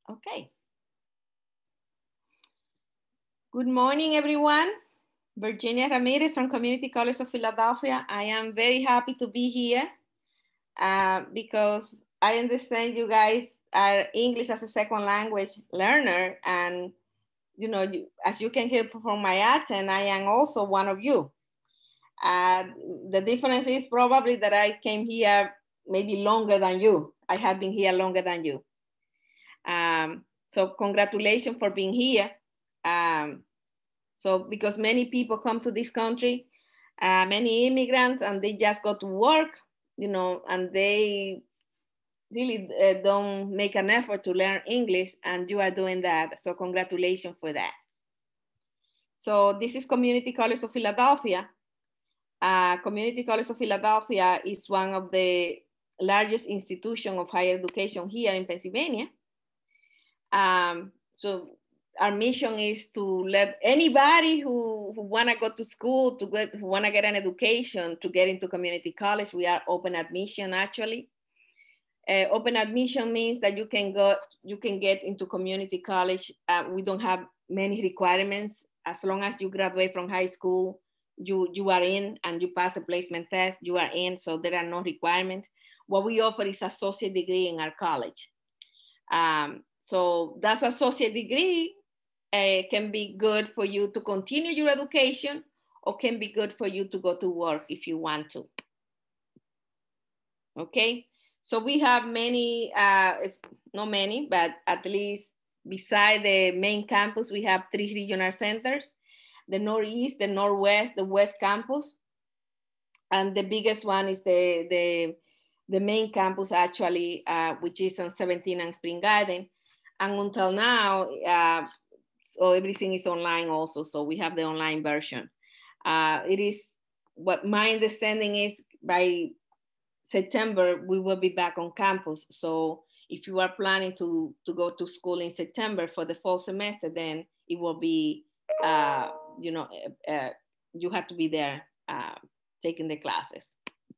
Okay. Good morning, everyone. Virginia Ramirez from Community College of Philadelphia. I am very happy to be here because I understand you guys are English as a second language learner. And, as you can hear from my accent, I am also one of you. The difference is probably that I came here maybe longer than you. I have been here longer than you. So congratulations for being here. So because many people come to this country, many immigrants, and they just go to work, and they really don't make an effort to learn English, and you are doing that. So congratulations for that. So this is Community College of Philadelphia. Community College of Philadelphia is one of the largest institutions of higher education here in Pennsylvania. So our mission is to let anybody who want to go to school, who want to get an education, to get into community college. We are open admission, actually. Open admission means that you can get into community college. We don't have many requirements. As long as you graduate from high school, you are in, and you pass a placement test, you are in. So there are no requirements. What we offer is associate degree in our college. So that associate degree can be good for you to continue your education, or can be good for you to go to work if you want to. Okay, so we have many, not many, but at least beside the main campus, we have 3 regional centers: the Northeast, the Northwest, the West Campus. And the biggest one is the main campus, actually, which is on 17 and Spring Garden. And until now, so everything is online also. So we have the online version. It is what my understanding is, by September, we will be back on campus. So if you are planning to go to school in September for the fall semester, then it will be, you have to be there taking the classes.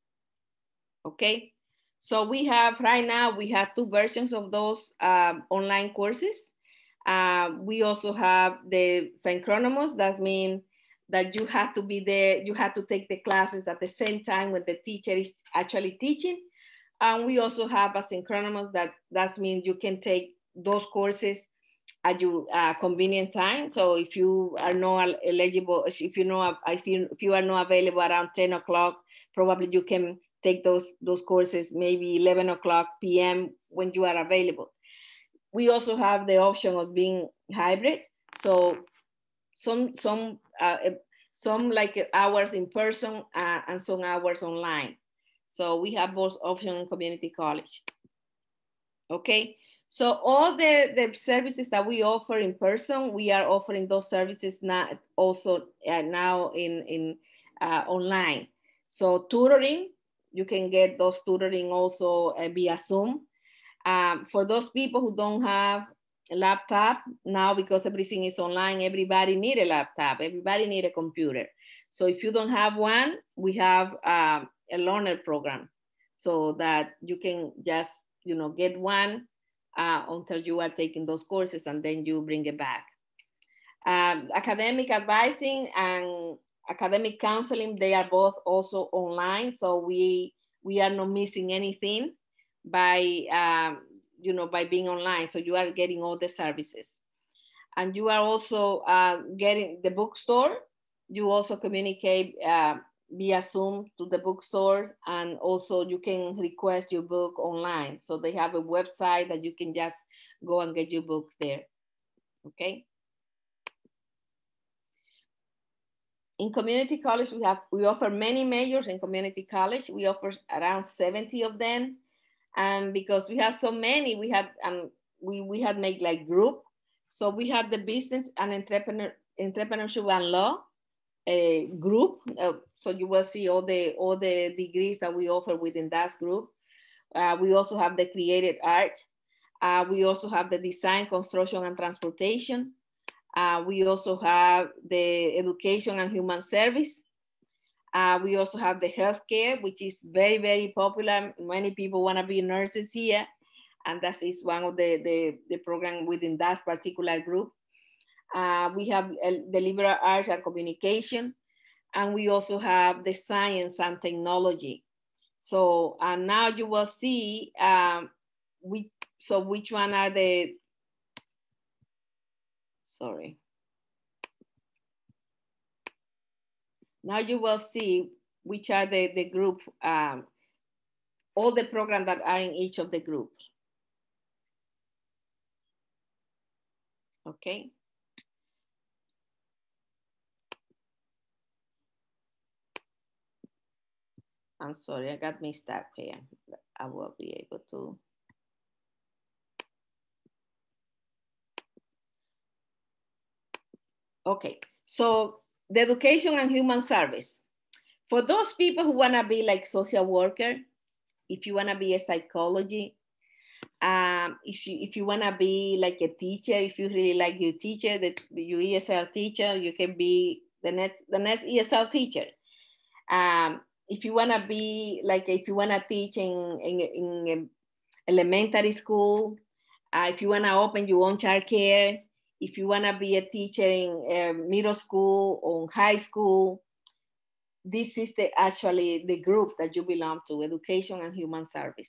Okay. So we have, right now, we have 2 versions of those online courses. We also have the synchronous. That means that you have to be there, you have to take the classes at the same time when the teacher is actually teaching. And we also have asynchronous. That means you can take those courses at your convenient time. So if you are not eligible, if you are not available around 10 o'clock, probably you can take those courses maybe 11 o'clock p.m. when you are available. We also have the option of being hybrid. So some like hours in person and some hours online. So we have both options in community college. Okay, so all the services that we offer in person, we are offering those services now also now in online. So tutoring, you can get those tutoring also via Zoom. For those people who don't have a laptop now, because everything is online, everybody need a laptop, everybody need a computer. So if you don't have one, we have a learner program, so that you can just get one until you are taking those courses, and then you bring it back. Academic advising and academic counseling, they are both also online. So we are not missing anything by by being online. So you are getting all the services. And you are also getting the bookstore. You also communicate via Zoom to the bookstore, and also you can request your book online. So they have a website that you can just go and get your books there. Okay. In community college, we offer many majors in community college. We offer around 70 of them. And because we have so many, we had made like group. So we have the business and entrepreneurship and law group. So you will see all the degrees that we offer within that group. We also have the creative art. We also have the design, construction, and transportation. We also have the education and human service. We also have the healthcare, which is very, very popular. Many people want to be nurses here. and that is one of the program within that particular group. We have the liberal arts and communication, and we also have the science and technology. So now you will see which one are the, sorry. Now you will see which are the group, all the programs that are in each of the groups. Okay. I'm sorry, I got mixed up here. I will be able to. Okay, so the education and human service. For those people who wanna be like social worker, if you wanna be a psychology, if you wanna be like a teacher, if you really like your teacher, your ESL teacher, you can be the next ESL teacher. If you wanna be like, if you wanna teach in elementary school, if you wanna open your own childcare, if you wanna be a teacher in middle school or high school, this is actually the group that you belong to, education and human service.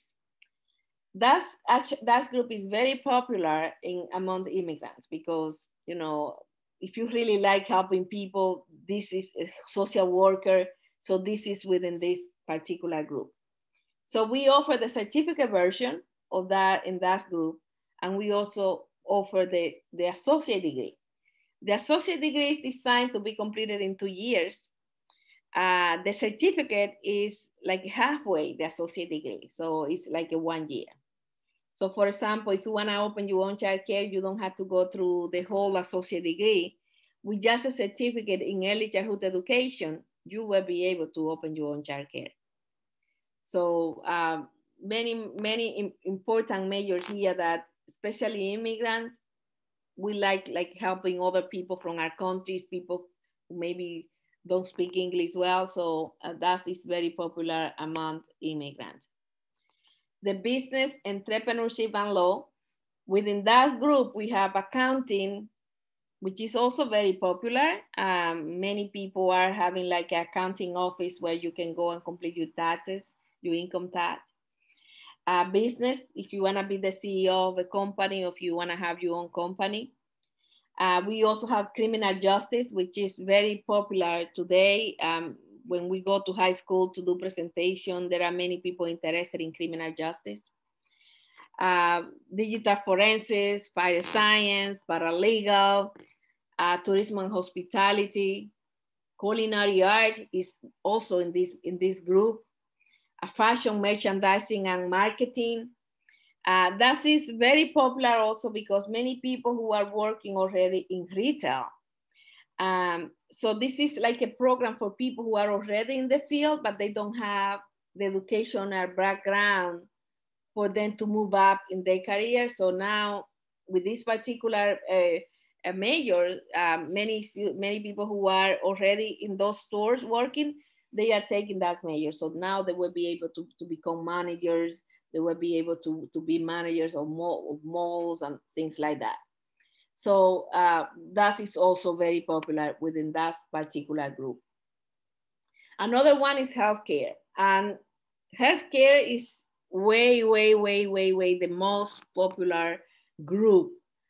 That group is very popular among the immigrants because, you know, if you really like helping people, this is a social worker. So this is within this particular group. So we offer the certificate version of that in that group. And we also offer the associate degree. The associate degree is designed to be completed in 2 years. The certificate is like halfway the associate degree. So it's like a 1 year. So for example, if you wanna open your own childcare, you don't have to go through the whole associate degree. With just a certificate in early childhood education, you will be able to open your own childcare. So many important measures here that, especially immigrants, we like helping other people from our countries, people who maybe don't speak English well. So that is very popular among immigrants. The business, entrepreneurship, and law. Within that group, we have accounting, which is also very popular. Many people are having like an accounting office where you can go and complete your taxes, your income tax. Business, if you wanna be the CEO of a company, or if you wanna have your own company. We also have criminal justice, which is very popular today. When we go to high school to do presentation, there are many people interested in criminal justice. Digital forensics, fire science, paralegal, tourism and hospitality, culinary art is also in this group. Fashion, merchandising, and marketing. That is very popular also because many people who are working already in retail. So this is like a program for people who are already in the field, but they don't have the educational background for them to move up in their career. So now with this particular major, many people who are already in those stores working, they are taking that major. So now they will be able to become managers. They will be able to be managers of malls and things like that. So that is also very popular within that particular group. Another one is healthcare. And healthcare is way the most popular group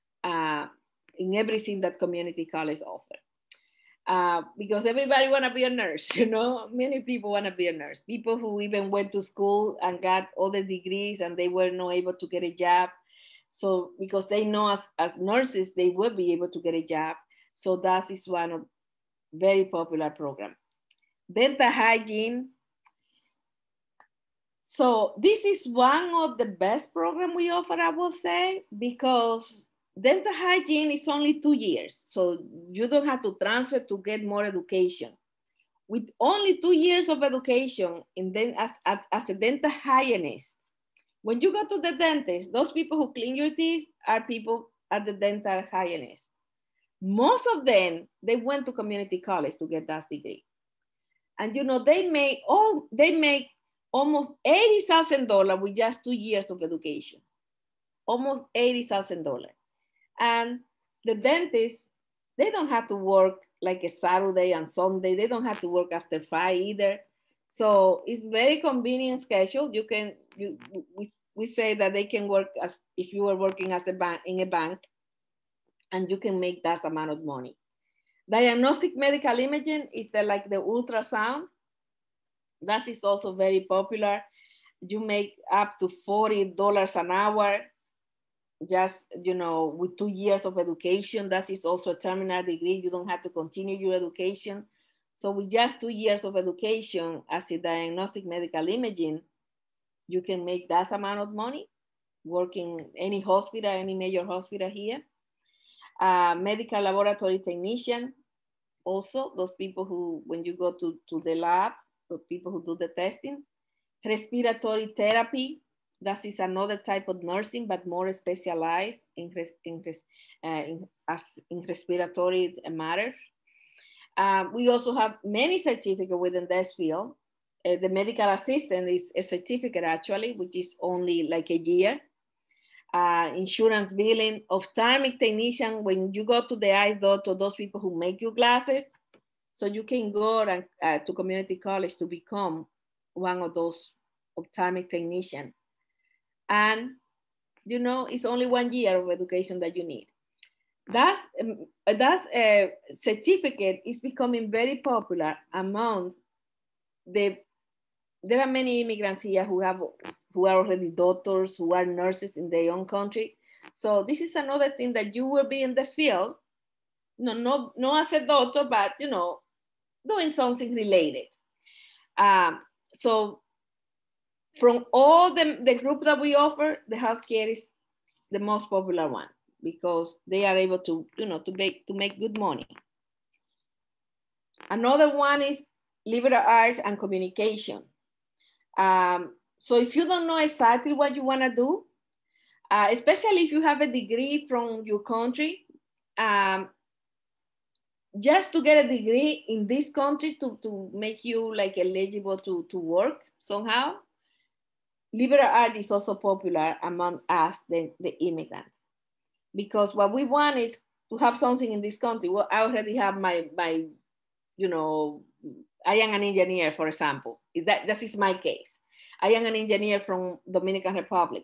in everything that community college offers. Because everybody wanna be a nurse, you know? Many people wanna be a nurse. People who even went to school and got other degrees and they were not able to get a job. So because they know as nurses, they will be able to get a job. So that is one of very popular program. Dental hygiene. So this is one of the best program we offer, I will say, because dental hygiene is only 2 years. So you don't have to transfer to get more education. With only 2 years of education as a dental hygienist, when you go to the dentist, those people who clean your teeth are people at the dental hygienist. Most of them, they went to community college to get that degree. And you know, they make almost $80,000 with just 2 years of education. almost $80,000. And the dentists, they don't have to work like a Saturday and Sunday. They don't have to work after 5 either. So it's very convenient schedule. We say that they can work as if you were working as in a bank, and you can make that amount of money. Diagnostic medical imaging is like the ultrasound. That is also very popular. You make up to $40 an hour, just, with 2 years of education. That is also a terminal degree. You don't have to continue your education. So with just 2 years of education as a diagnostic medical imaging, you can make that amount of money working any hospital, any major hospital here. Medical laboratory technician, also those people who, when you go to the lab, the people who do the testing. Respiratory therapy, that is another type of nursing, but more specialized in respiratory matters. We also have many certificates within this field. The medical assistant is a certificate actually, which is only like a year. Insurance billing, ophthalmic technician, when you go to the eye doctor, those people who make you glasses, so you can go to community college to become one of those ophthalmic technician. And, it's only 1 year of education that you need. That certificate is becoming very popular among there are many immigrants here who are already doctors, who are nurses in their own country. So this is another thing that you will be in the field, no as a doctor, but doing something related. So from all the group that we offer, the healthcare is the most popular one because they are able to, to make good money. Another one is liberal arts and communication. So if you don't know exactly what you want to do, especially if you have a degree from your country, just to get a degree in this country to make you like eligible to work somehow, liberal art is also popular among us, the immigrants, because what we want is to have something in this country. Well, I already have my I am an engineer, for example. This is my case. I am an engineer from Dominican Republic.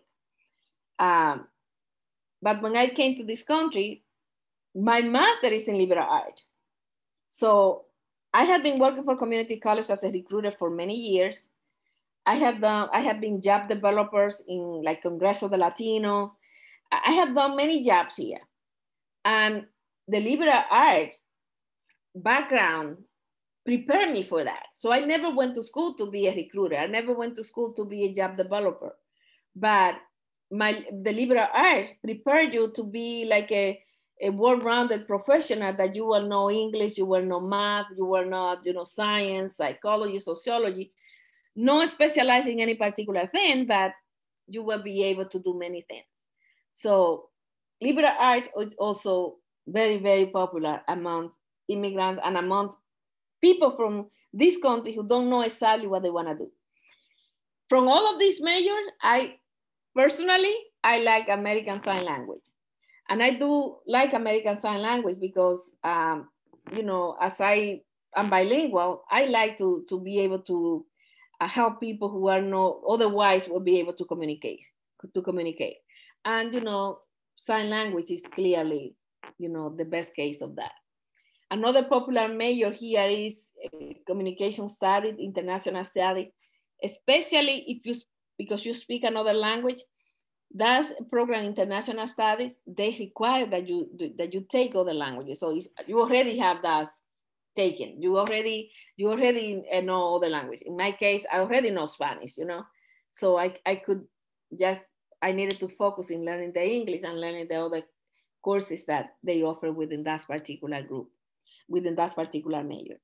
But when I came to this country, my master is in liberal art. So I have been working for community college as a recruiter for many years. I have been job developers in like Congreso de Latino. I have done many jobs here. And the liberal art background prepared me for that. So I never went to school to be a recruiter. I never went to school to be a job developer. But the liberal arts prepared you to be like a well-rounded professional, that you will know English, you will know math, you will know science, psychology, sociology, not specializing in any particular thing, but you will be able to do many things. So liberal arts is also very, very popular among immigrants and among people from this country who don't know exactly what they want to do. From all of these majors, I like American Sign Language. And I do like American Sign Language because, as I am bilingual, I like to be able to help people who are not otherwise will be able to communicate. And, sign language is clearly, the best case of that. Another popular major here is communication studies, international studies, especially because you speak another language. That's program international studies. They require that you take other languages. So if you already have that taken, you already know other language. In my case, I already know Spanish. So I needed to focus in learning the English and learning the other courses that they offer within that particular group, within that particular major.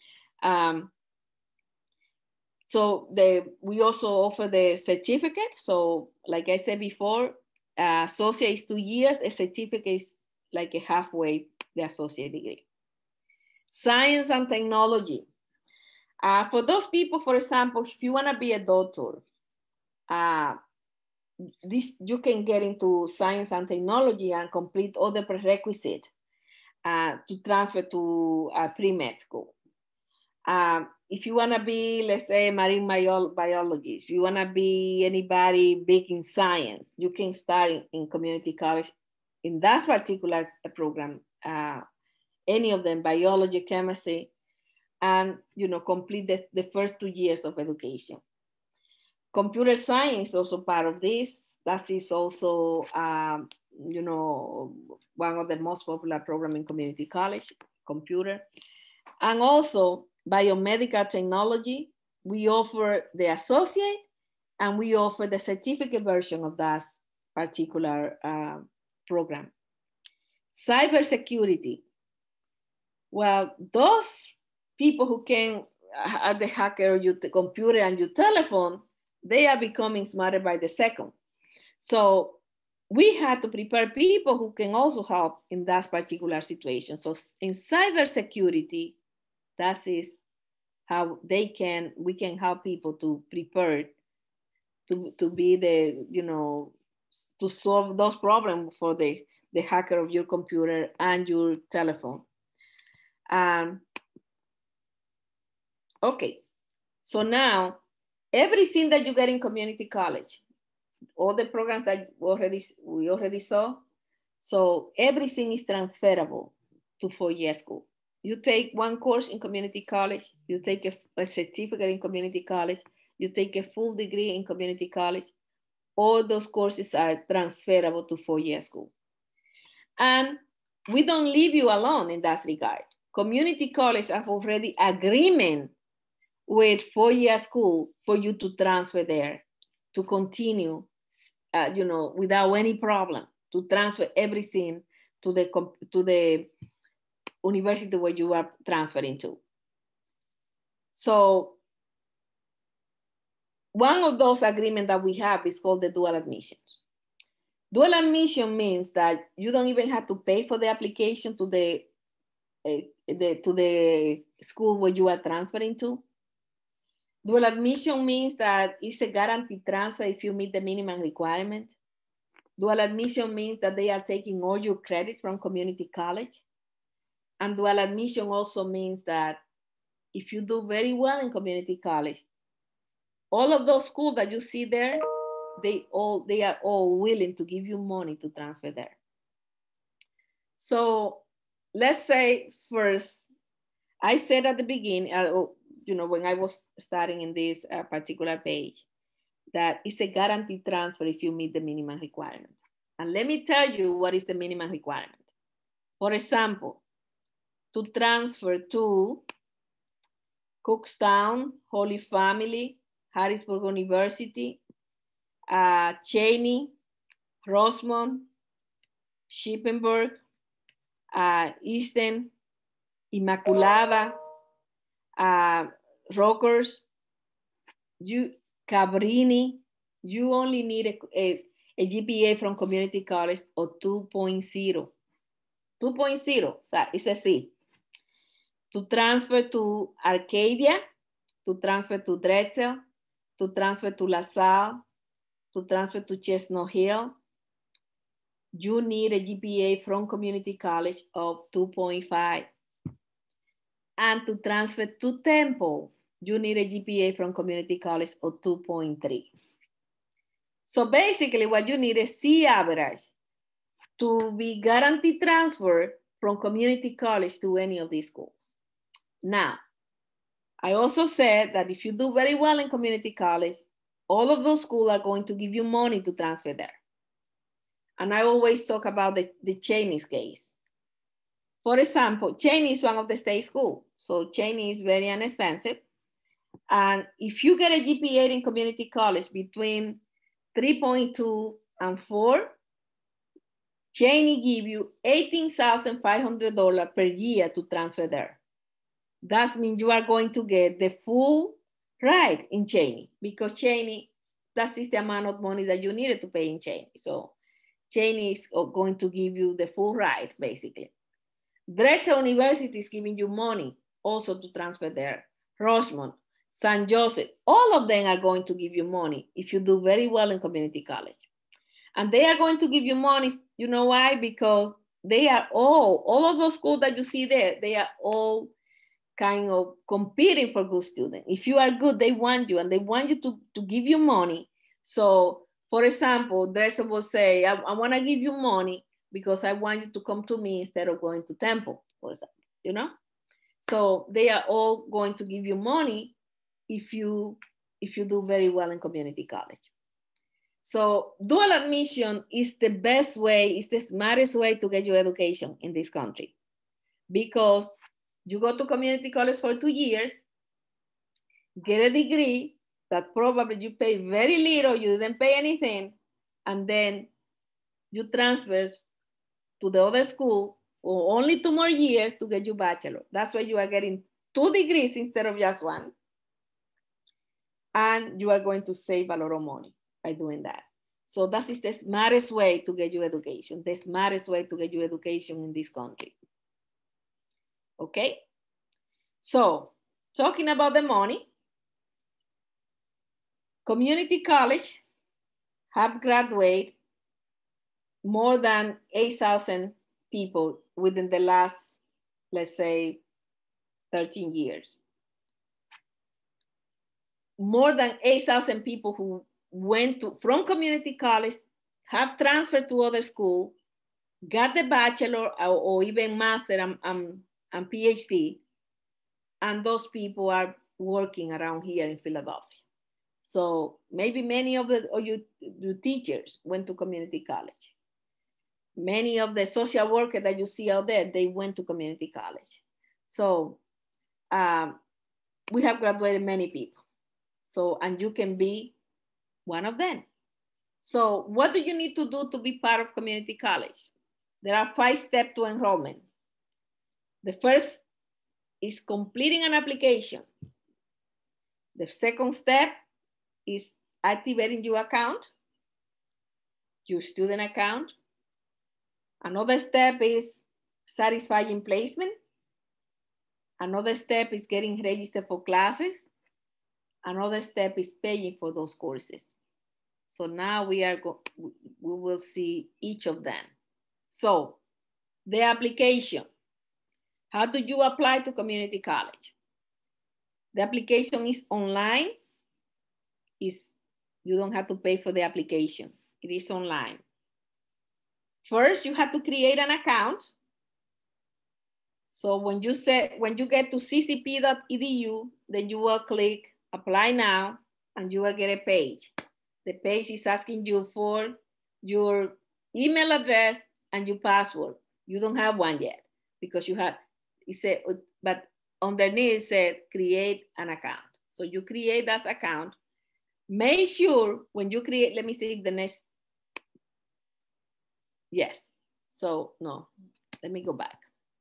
So we also offer the certificate. So like I said before, associate is 2 years, a certificate is like a halfway the associate degree. Science and technology. For those people, for example, if you want to be a doctor, this you can get into science and technology and complete all the prerequisites to transfer to pre-med school. If you want to be, let's say, marine biologist, if you want to be anybody big in science, you can start in community college in that particular program, any of them, biology, chemistry, and complete the first 2 years of education. Computer science also part of this. That is also, one of the most popular programs in community college, computer. And also biomedical technology. We offer the associate and we offer the certificate version of that particular program. Cybersecurity. Well, those people who can the hacker your computer and your telephone, they are becoming smarter by the second. So we had to prepare people who can also help in that particular situation. So in cybersecurity, that is how we can help people to prepare to be the, to solve those problems for the hacker of your computer and your telephone. Okay, so now everything that you get in community college, all the programs that we already saw, so everything is transferable to 4-year school. You take one course in community college, you take a certificate in community college, you take a full degree in community college, all those courses are transferable to 4-year school. And we don't leave you alone in that regard. Community college have already agreement with 4-year school for you to transfer there, to continue, without any problem, to transfer everything to the university where you are transferring to. So one of those agreements that we have is called the dual admissions. Dual admission means that you don't even have to pay for the application to the school where you are transferring to. Dual admission means that it's a guaranteed transfer if you meet the minimum requirement. Dual admission means that they are taking all your credits from community college. And dual admission also means that if you do very well in community college, all of those schools that you see there, they are all willing to give you money to transfer there. So let's say first, I said at the beginning, when I was starting in this particular page, that it's a guaranteed transfer if you meet the minimum requirement. And let me tell you what is the minimum requirement. For example, to transfer to Cookstown, Holy Family, Harrisburg University, Cheney, Rosemont, Shippensburg, Easton, Immaculada, Rutgers, Cabrini, you only need a GPA from community college of 2.0. 2.0, it's a C. To transfer to Arcadia, to transfer to Drexel, to transfer to LaSalle, to transfer to Chestnut Hill, you need a GPA from community college of 2.5. And to transfer to Temple, you need a GPA from community college of 2.3. So basically what you need is C average to be guaranteed transfer from community college to any of these schools. Now, I also said that if you do very well in community college, all of those schools are going to give you money to transfer there. And I always talk about the Cheney's case. For example, Cheney is one of the state schools. So Cheney is very inexpensive. And if you get a GPA in community college between 3.2 and 4, Cheney give you $18,500 per year to transfer there. That means you are going to get the full ride in Cheney, because Cheney, that is the amount of money that you needed to pay in Cheney. So Cheney is going to give you the full ride, basically. Drexel University is giving you money also to transfer there. Rosemont, St. Joseph, all of them are going to give you money if you do very well in community college. And they are going to give you money. You know why? Because they are all of those schools that you see there, they are all kind of competing for good students. If you are good, they want you, and they want you to give you money. So, for example, Drexel will say, I want to give you money because I want you to come to me instead of going to Temple, for example, you know? So they are all going to give you money if you do very well in community college. So dual admission is the best way, is the smartest way to get your education in this country, because you go to community college for 2 years, get a degree that probably you pay very little, you didn't pay anything, and then you transfer to the other school for only 2 more years to get your bachelor. That's why you are getting 2 degrees instead of just 1. And you are going to save a lot of money by doing that. So that is the smartest way to get your education, the smartest way to get your education in this country. Okay? So, talking about the money, community college have graduated more than 8,000 people within the last, let's say, 13 years. More than 8,000 people who went from community college, have transferred to other school, got the bachelor or even master and PhD, and those people are working around here in Philadelphia. So maybe many of your teachers went to community college. Many of the social workers that you see out there, they went to community college. So we have graduated many people. So, and you can be one of them. So what do you need to do to be part of community college? There are 5 steps to enrollment. The first is completing an application. The second step is activating your account, your student account. Another step is satisfying placement. Another step is getting registered for classes. Another step is paying for those courses. So now we will see each of them. So the application, how do you apply to community college? The application is online. You don't have to pay for the application. It is online. First, you have to create an account. So when you get to ccp.edu, then you will click apply now, and you will get a page. The page is asking you for your email address and your password. You don't have one yet because but underneath it said create an account. So you create that account. Make sure when you create, let me see the next. Yes. So no, let me go back.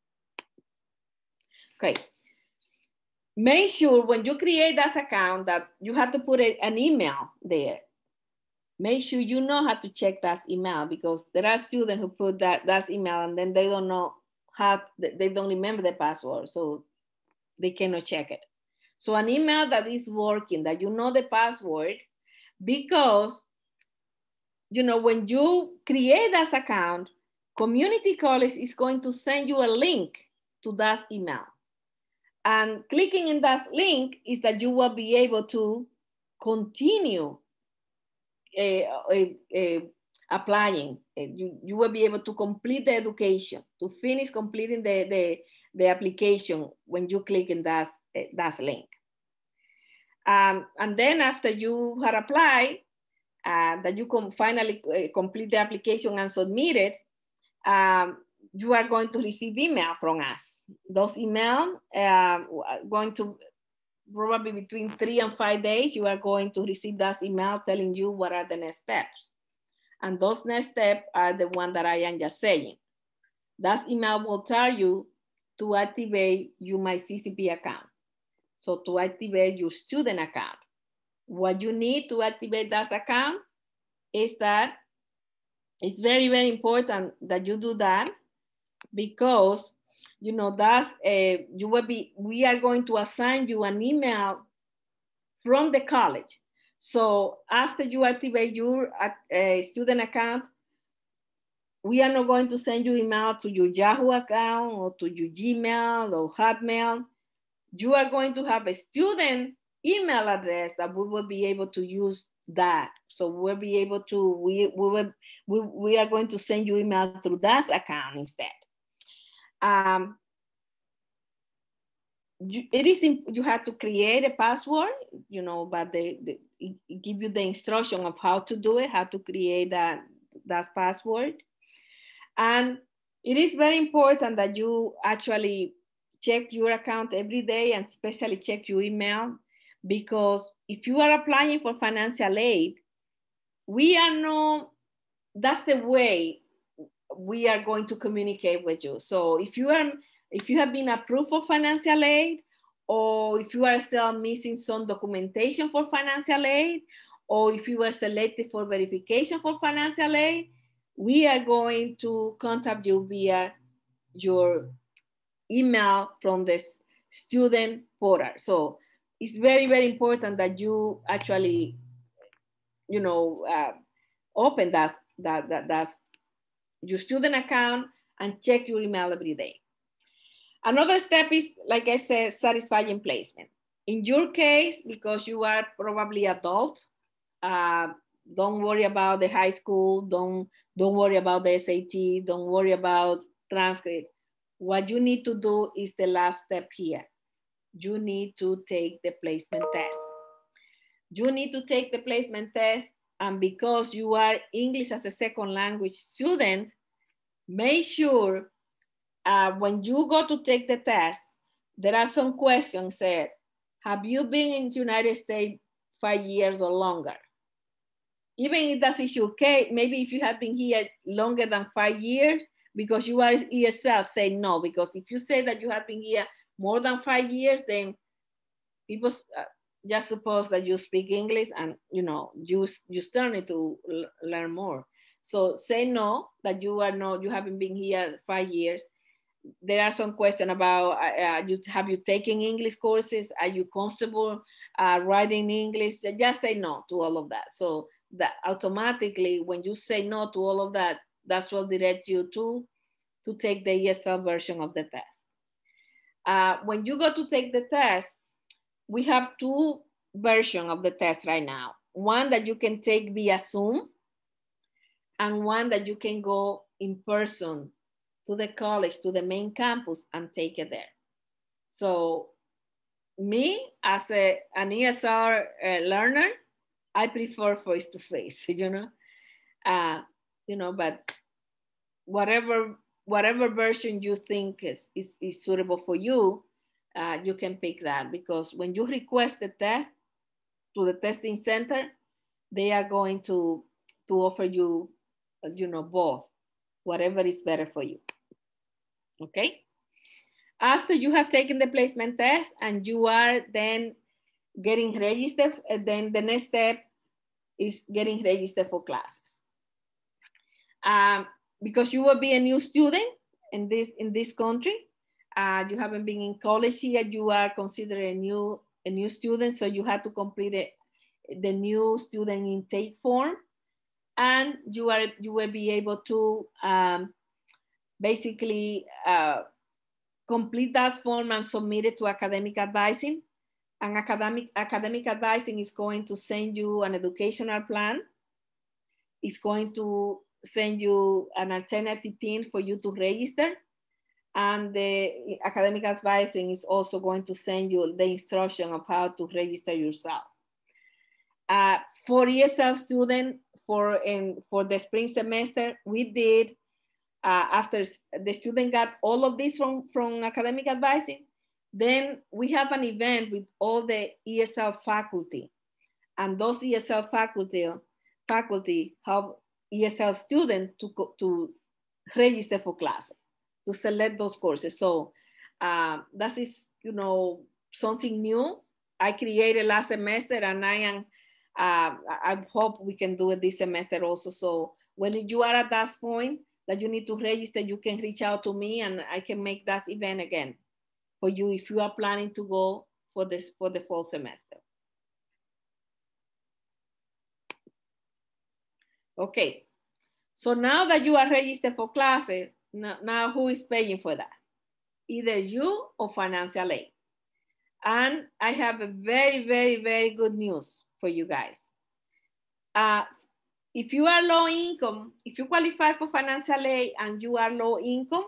Okay. Make sure when you create that account that you have to put an email there. Make sure you know how to check that email, because there are students who put that email and then they don't know they don't remember the password, so they cannot check it. So an email that is working, that you know the password, because when you create that account, community college is going to send you a link to that email. And clicking in that link is that you will be able to continue applying. You will be able to complete the education, to finish completing the application when you click in that link. And then after you have applied, that you can finally complete the application and submit it, you are going to receive email from us. Those emails are going to probably between 3 and 5 days, you are going to receive that email telling you what are the next steps. And those next steps are the one that I am just saying. That email will tell you to activate your MyCCP account. So to activate your student account, what you need to activate that account is that it's very, very important that you do that, because we are going to assign you an email from the college. So after you activate your student account, we are not going to send you email to your Yahoo account or to your Gmail or Hotmail. You are going to have a student email address that we will be able to use that. So we'll be able to, we are going to send you email through that account instead. You have to create a password, you know, but it give you the instruction of how to do it, how to create that password. And it is very important that you actually check your account every day and especially check your email, because if you are applying for financial aid, that's the way we are going to communicate with you. So if you have been approved for financial aid, or if you are still missing some documentation for financial aid, or if you were selected for verification for financial aid, we are going to contact you via your email from the student portal. So it's very, very important that you actually, you know, open that your student account and check your email every day. Another step is, like I said, satisfying placement. In your case, because you are probably adult, don't worry about the high school, don't worry about the SAT, don't worry about transcript. What you need to do is the last step here. You need to take the placement test. You need to take the placement test, and because you are English as a second language student, make sure when you go to take the test, there are some questions said, have you been in the United States 5 years or longer? Even if that is your case, maybe if you have been here longer than 5 years, because you are ESL, say no. Because if you say that you have been here more than 5 years, then people just suppose that you speak English and, you know, you still need to learn more. So say no, that you haven't been here 5 years. There are some questions about, have you taken English courses? Are you comfortable writing English? Just say no to all of that. So that automatically, when you say no to all of that, that's what directs you to take the ESL version of the test. When you go to take the test, we have 2 versions of the test right now. One that you can take via Zoom, and one that you can go in person to the college, to the main campus, and take it there. So me, as an ESR learner, I prefer face-to-face, you know, but whatever version you think is suitable for you, you can pick that, because when you request the test to the testing center, they are going to offer you, you know, both, whatever is better for you. Okay. After you have taken the placement test and you are then getting registered, then the next step is getting registered for classes. Because you will be a new student in this country, you haven't been in college yet, you are considered a new student, so you have to complete the new student intake form, and you will be able to basically complete that form and submit it to academic advising. And academic advising is going to send you an educational plan. It's going to send you an alternative PIN for you to register. And the academic advising is also going to send you the instruction of how to register yourself. For ESL students, for the spring semester, we did, after the student got all of this from academic advising, then we have an event with all the ESL faculty. And those ESL faculty help ESL students to register for classes, to select those courses. So that is, you know, something new I created last semester, and I hope we can do it this semester also. So when you are at that point that you need to register, you can reach out to me and I can make that event again for you if you are planning to go for the fall semester. Okay, so now that you are registered for classes, now who is paying for that? Either you or financial aid. And I have a very, very, very good news for you guys. If you are low income, if you qualify for financial aid and you are low income,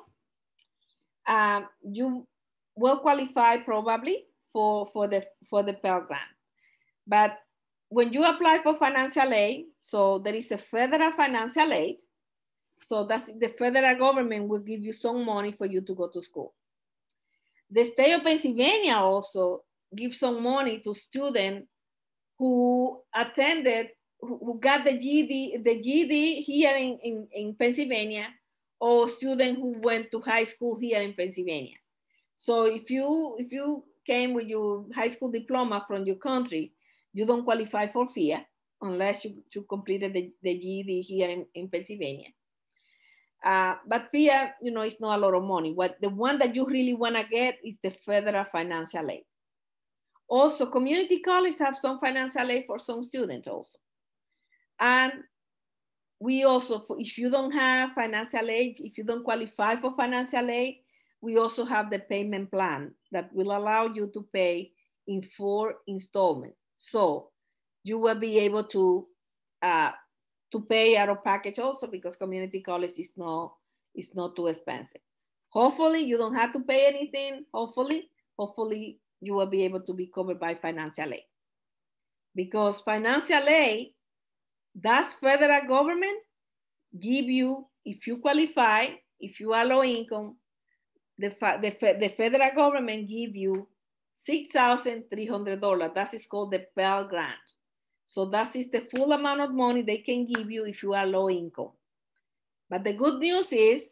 you will qualify probably for the Pell Grant. But when you apply for financial aid, so there is a federal financial aid. So that's the federal government will give you some money for you to go to school. The state of Pennsylvania also gives some money to students who attended, who got the GED here in Pennsylvania, or students who went to high school here in Pennsylvania. So if you came with your high school diploma from your country, you don't qualify for FIA unless you completed the GED here in Pennsylvania. But FIA, it's not a lot of money. The one that you really want to get is the federal financial aid. Also, community colleges have some financial aid for some students also. And we also, if you don't have financial aid, if you don't qualify for financial aid, we also have the payment plan that will allow you to pay in 4 installments. So you will be able to pay out of package also, because community college is not too expensive. Hopefully you don't have to pay anything. Hopefully you will be able to be covered by financial aid, because financial aid, that's federal government give you, if you qualify, if you are low income, the federal government give you $6,300. That is called the Pell Grant. So that is the full amount of money they can give you if you are low income. But the good news is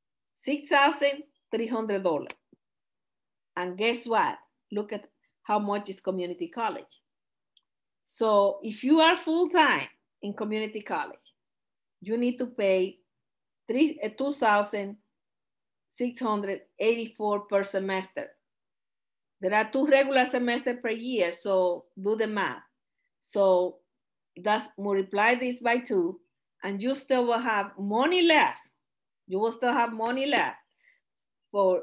$6,300. And guess what? Look at how much is community college. So if you are full-time in community college, you need to pay $2,684 per semester. There are 2 regular semesters per year, so do the math. So that's multiply this by 2, and you still will have money left. You will still have money left for,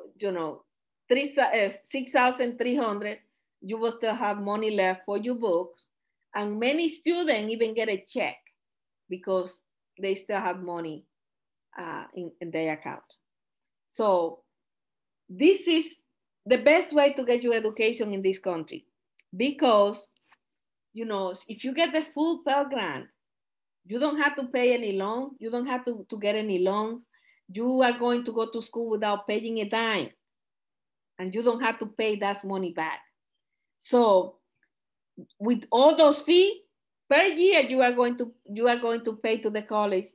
$6,300. You will still have money left for your books. And many students even get a check because they still have money in their account. So this is the best way to get your education in this country, because if you get the full Pell Grant, you don't have to pay any loan. You don't have to get any loans. You are going to go to school without paying a dime, and you don't have to pay that money back. So with all those fees per year, you are going to pay to the college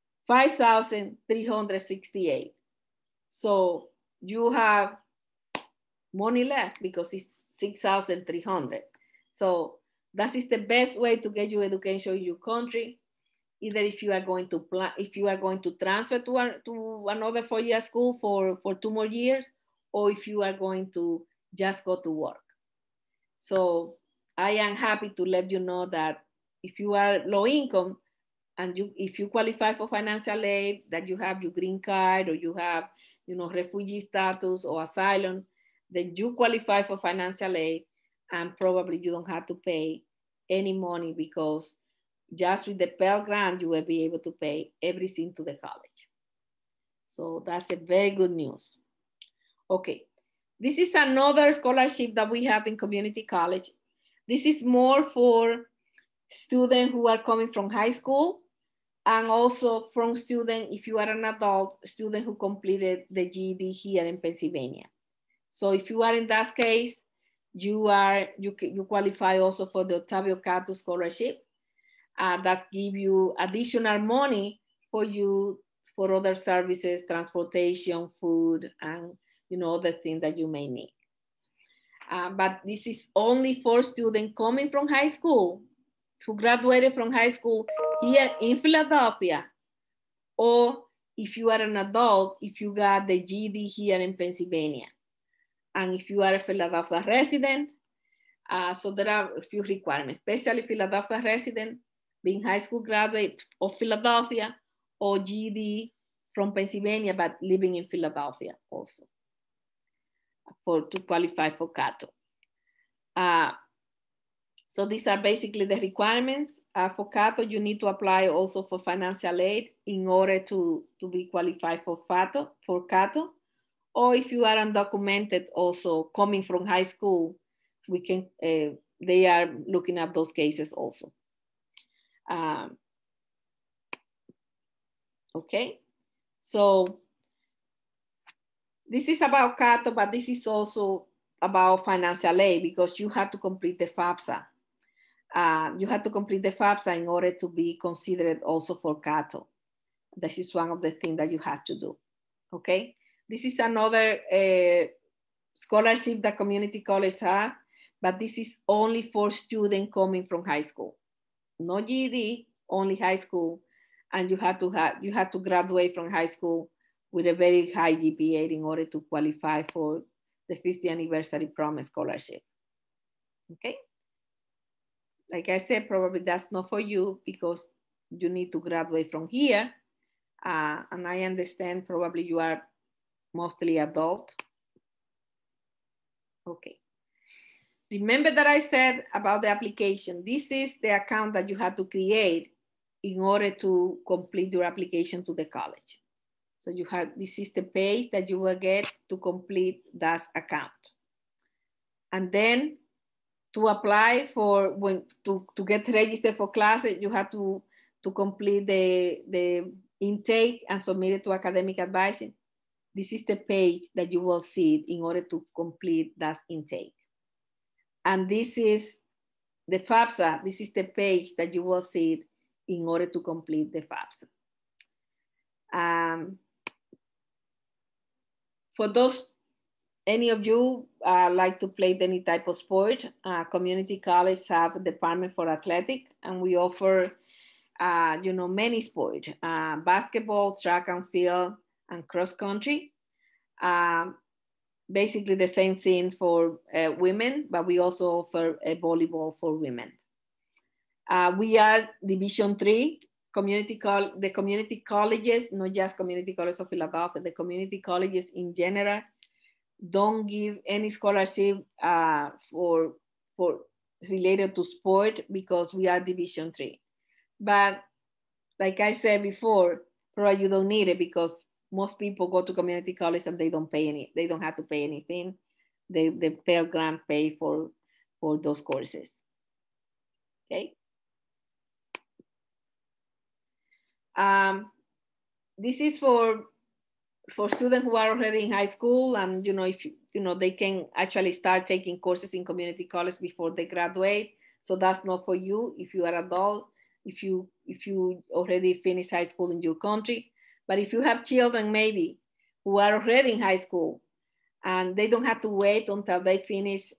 $5,368. So you have money left because it's $6,300. So that is the best way to get your education in your country. Either if you are going to transfer to another 4-year school for 2 more years, or if you are going to just go to work. So I am happy to let you know that if you are low income and if you qualify for financial aid, that you have your green card, or you have refugee status or asylum, then you qualify for financial aid, and probably you don't have to pay any money, because just with the Pell Grant, you will be able to pay everything to the college. So that's a very good news. Okay, this is another scholarship that we have in community college. This is more for students who are coming from high school, and also from students, if you are an adult, student who completed the GED here in Pennsylvania. So if you are in that case, you qualify also for the Octavio Cato Scholarship. That give you additional money for other services, transportation, food, and other things that you may need. But this is only for students coming from high school, who graduated from high school here in Philadelphia, or if you are an adult, if you got the GED here in Pennsylvania. And if you are a Philadelphia resident, so there are a few requirements, especially Philadelphia resident. being high school graduate of Philadelphia, or GED from Pennsylvania, but living in Philadelphia also to qualify for Cato. So these are basically the requirements. For Cato, you need to apply also for financial aid in order to be qualified for Cato. Or if you are undocumented also coming from high school, we can, they are looking at those cases also. Okay, so this is about Cato, but this is also about financial aid because you have to complete the FAFSA. You have to complete the FAFSA in order to be considered also for Cato. This is one of the things that you have to do, okay? This is another scholarship that community colleges have, but this is only for students coming from high school. No GED, only high school, and you have to graduate from high school with a very high GPA in order to qualify for the 50th anniversary Promise Scholarship, okay? Like I said, probably that's not for you because you need to graduate from here. And I understand probably you are mostly adult. Okay. Remember that I said about the application. This is the account that you have to create in order to complete your application to the college. So you have, this is the page that you will get to complete that account. And then to apply for, to get registered for classes, you have to complete the intake and submit it to academic advising. This is the page that you will see in order to complete that intake. And this is the FAFSA. This is the page that you will see in order to complete the FAFSA. For those, any of you like to play any type of sport, community college have a department for athletic, and we offer, many sports, basketball, track and field, and cross country. Basically the same thing for women, but we also offer a volleyball for women. We are Division III, the community colleges, not just Community College of Philadelphia, the community colleges in general don't give any scholarship for related to sport because we are Division III. But like I said before, probably you don't need it because most people go to community college and they don't have to pay anything. The Pell Grant pay for those courses. Okay. This is for students who are already in high school, and if they can actually start taking courses in community college before they graduate. So that's not for you if you are adult, if you already finished high school in your country. But if you have children maybe who are already in high school and they don't have to wait until they finish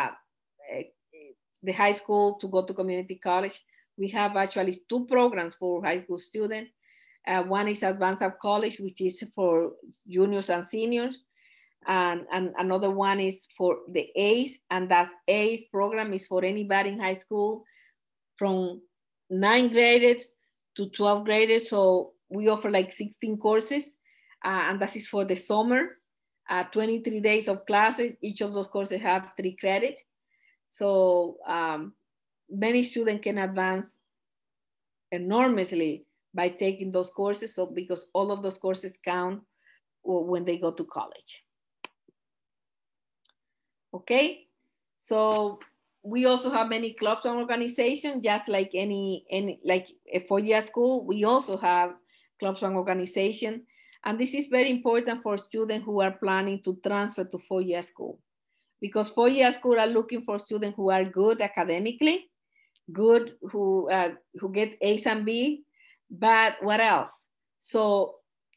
the high school to go to community college, we have actually 2 programs for high school students. One is Advanced College, which is for juniors and seniors. And another one is for the ACE, and that ACE program is for anybody in high school from 9th graders to 12th graders. So we offer like 16 courses, and that is for the summer, 23 days of classes. Each of those courses have 3 credits. So many students can advance enormously by taking those courses. So because all of those courses count when they go to college. Okay, so we also have many clubs and organizations, just like any like a 4-year school. We also have clubs and organizations, and this is very important for students who are planning to transfer to 4-year school, because 4-year school are looking for students who are good academically, good, who get A's and B, but what else? So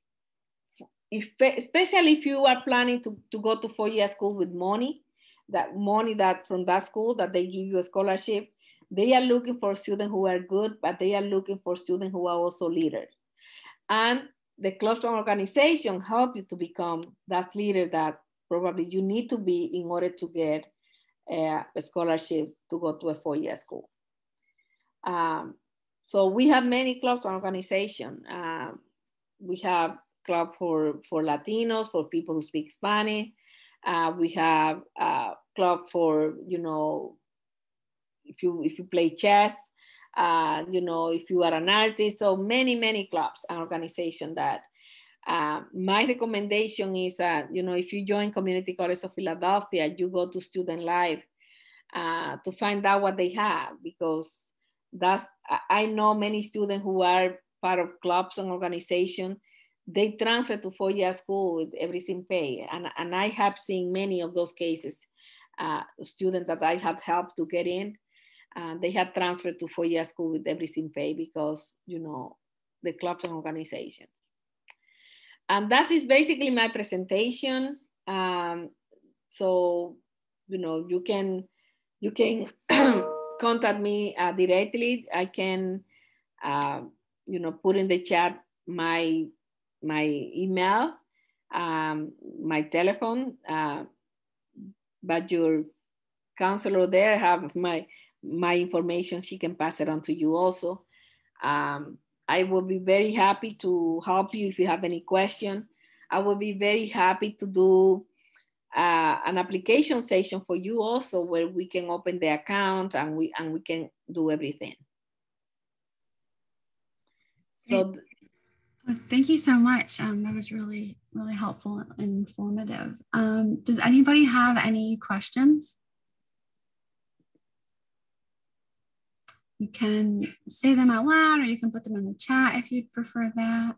especially if you are planning to go to 4-year school with money that from that school that they give you a scholarship, they are looking for students who are good, but they are looking for students who are also leaders. And the clubs and organization help you to become that leader that probably you need to be in order to get a scholarship to go to a 4-year school. So we have many clubs and organizations. We have club for Latinos, for people who speak Spanish. We have a club for, you know, if you play chess, you know, if you are an artist. So many clubs and organizations that my recommendation is, you know, if you join Community College of Philadelphia, you go to Student Life to find out what they have, because I know many students who are part of clubs and organizations, they transfer to 4-year school with everything paid. And I have seen many of those cases, students that I have helped to get in, they have transferred to 4-year school with everything paid because, you know, the clubs and organizations. And that is basically my presentation. So, you know, you can contact me directly. I can, you know, put in the chat my email, my telephone, but your counselor there have my information. She can pass it on to you also. I will be very happy to help you if you have any question. I will be very happy to do an application session for you also, where we can open the account and we can do everything. So thank you so much. That was really helpful and informative. Does anybody have any questions? You can say them out loud, or you can put them in the chat if you'd prefer that.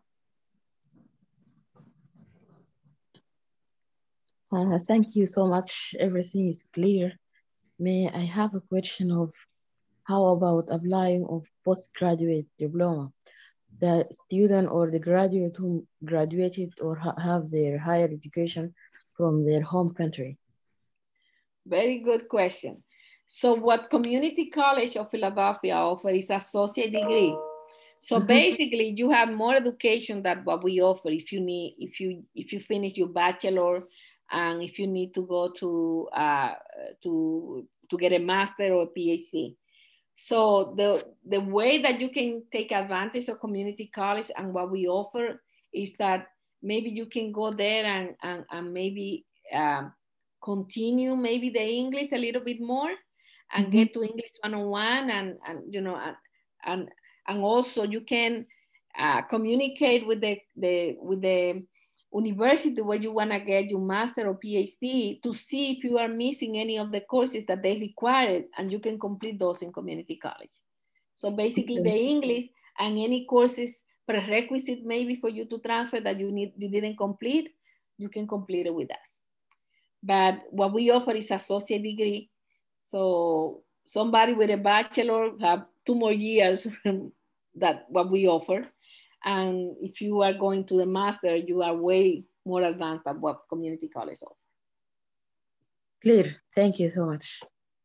Thank you so much. Everything is clear. May I have a question of how about applying of postgraduate diploma? The student or the graduate who graduated or have their higher education from their home country? Very good question. So what Community College of Philadelphia offers is associate degree. So basically you have more education than what we offer if you finish your bachelor, and if you need to go to get a master or a PhD. So the way that you can take advantage of community college and what we offer is that maybe you can go there and maybe continue maybe the English a little bit more and get to English 101, and you know, and also you can communicate with the university where you want to get your master or PhD to see if you are missing any of the courses that they require, and you can complete those in community college. So basically the English and any courses prerequisite maybe for you to transfer that you didn't complete, you can complete it with us. But what we offer is associate degree. So somebody with a bachelor have 2 more years that what we offer. And if you are going to the master, you are way more advanced than what community college offers. Clear. Thank you so much.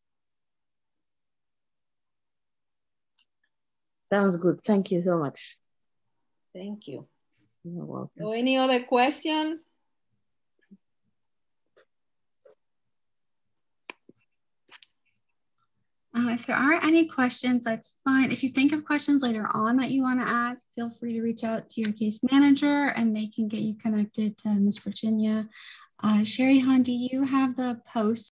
Sounds good. Thank you so much. Thank you. You're welcome. So any other question? If there aren't any questions, that's fine. If you think of questions later on that you want to ask, feel free to reach out to your case manager and they can get you connected to Ms. Virginia. Sherry Han, do you have the post